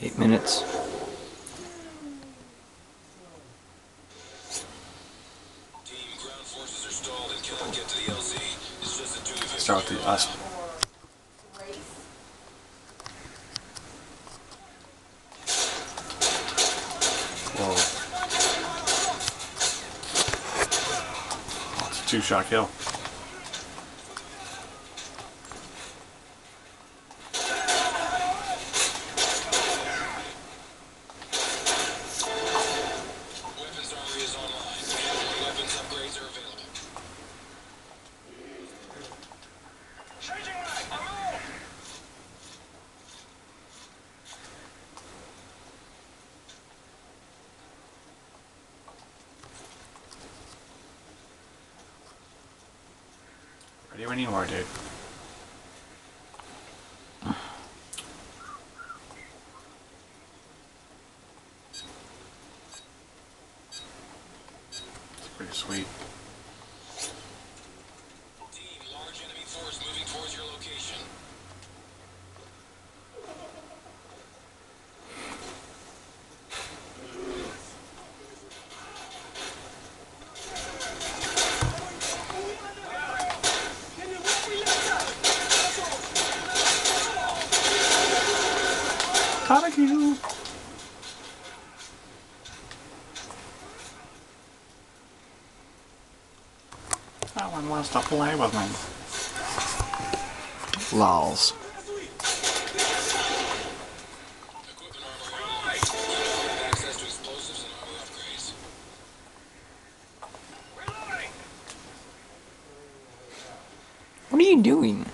8 minutes. Start with the us. Whoa. Oh, it's a two-shot kill. Ready when you are, dude. It's pretty sweet. Team, large enemy force moving towards your location. Barbecue! That one wants to play with me. Lols. Access to explosives and armor upgrades. What are you doing?